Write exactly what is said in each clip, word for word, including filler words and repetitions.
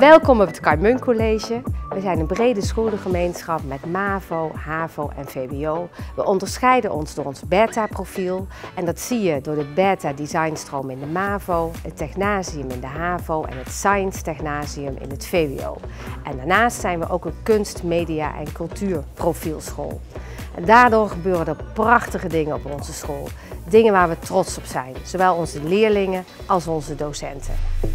Welkom op het Kai Munk College. We zijn een brede scholengemeenschap met MAVO, HAVO en V W O. We onderscheiden ons door ons beta-profiel en dat zie je door de beta-designstroom in de MAVO, het Technasium in de HAVO en het Science Technasium in het V W O. En daarnaast zijn we ook een kunst-, media- en cultuurprofielschool. En daardoor gebeuren er prachtige dingen op onze school. Dingen waar we trots op zijn, zowel onze leerlingen als onze docenten.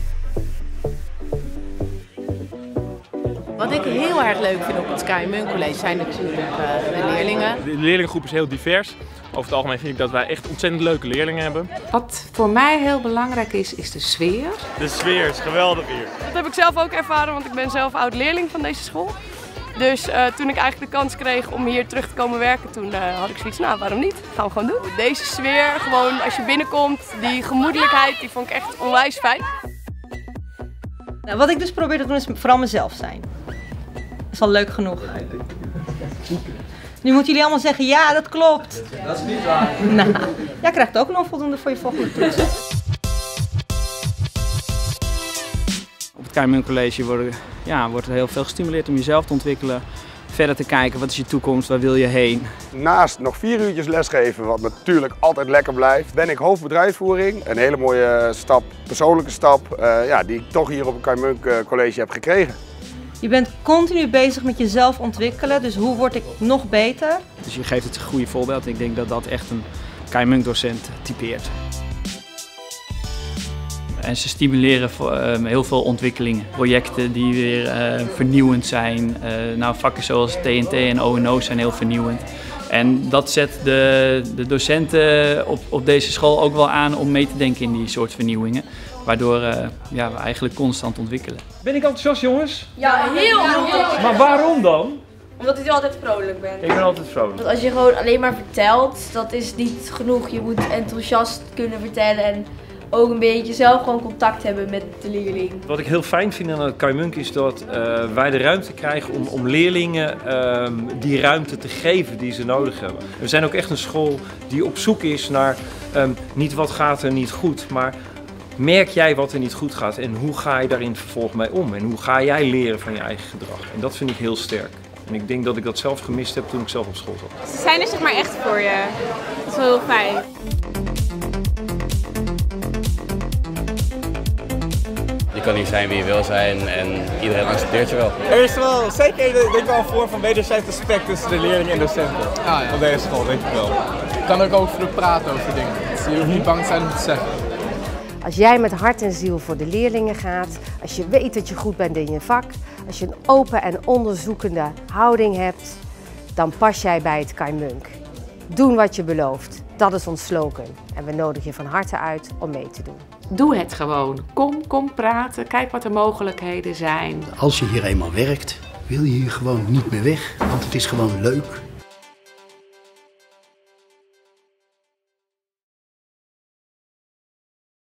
Wat ik heel erg leuk vind op het Kai Munk College zijn natuurlijk uh, de leerlingen. De leerlingengroep is heel divers. Over het algemeen vind ik dat wij echt ontzettend leuke leerlingen hebben. Wat voor mij heel belangrijk is, is de sfeer. De sfeer is geweldig hier. Dat heb ik zelf ook ervaren, want ik ben zelf oud-leerling van deze school. Dus uh, toen ik eigenlijk de kans kreeg om hier terug te komen werken, toen uh, had ik zoiets, nou waarom niet? Gaan we gewoon doen. Deze sfeer, gewoon als je binnenkomt, die gemoedelijkheid, die vond ik echt onwijs fijn. Nou, wat ik dus probeer te doen is vooral mezelf zijn. Dat is al leuk genoeg. Nu moeten jullie allemaal zeggen, ja dat klopt. Dat is niet waar. Nou, jij krijgt ook een onvoldoende voor je volgende toets. Op het Kai Munk College wordt, ja, wordt er heel veel gestimuleerd om jezelf te ontwikkelen. Verder te kijken, wat is je toekomst, waar wil je heen? Naast nog vier uurtjes lesgeven, wat natuurlijk altijd lekker blijft, ben ik hoofdbedrijfsvoering. Een hele mooie stap, persoonlijke stap, uh, ja, die ik toch hier op het Kai Munk College heb gekregen. Je bent continu bezig met jezelf ontwikkelen, dus hoe word ik nog beter? Dus je geeft het een goede voorbeeld. Ik denk dat dat echt een Kai Munk docent typeert. En ze stimuleren uh, heel veel ontwikkelingen, projecten die weer uh, vernieuwend zijn. Uh, nou, vakken zoals T N T en O en O zijn heel vernieuwend. En dat zet de, de docenten op, op deze school ook wel aan om mee te denken in die soort vernieuwingen. Waardoor uh, ja, we eigenlijk constant ontwikkelen. Ben ik enthousiast, jongens? Ja, heel enthousiast. Maar waarom dan? Omdat je altijd vrolijk bent. Ik ben altijd vrolijk. Want als je gewoon alleen maar vertelt, dat is niet genoeg. Je moet enthousiast kunnen vertellen en ook een beetje zelf gewoon contact hebben met de leerling. Wat ik heel fijn vind aan het Kai Munk is dat uh, wij de ruimte krijgen om, om leerlingen uh, die ruimte te geven die ze nodig hebben. We zijn ook echt een school die op zoek is naar um, niet wat gaat er niet goed, maar merk jij wat er niet goed gaat en hoe ga je daarin vervolgens mee om? En hoe ga jij leren van je eigen gedrag? En dat vind ik heel sterk. En ik denk dat ik dat zelf gemist heb toen ik zelf op school zat. Ze zijn er zeg maar echt voor je. Dat is wel heel fijn. Je kan hier zijn wie je wil zijn en iedereen accepteert je wel. Er is wel zeker denk ik wel een vorm van wederzijds respect tussen de leerlingen en docenten. Ah, ja. Op deze school, denk ik wel. Je kan ook over praten over dingen. Je hoeft niet bang te zijn om het te zeggen. Als jij met hart en ziel voor de leerlingen gaat, als je weet dat je goed bent in je vak, als je een open en onderzoekende houding hebt, dan pas jij bij het Kai Munk. Doen wat je belooft, dat is ons slogan. En we nodigen je van harte uit om mee te doen. Doe het gewoon. Kom, kom praten, kijk wat de mogelijkheden zijn. Als je hier eenmaal werkt, wil je hier gewoon niet meer weg, want het is gewoon leuk.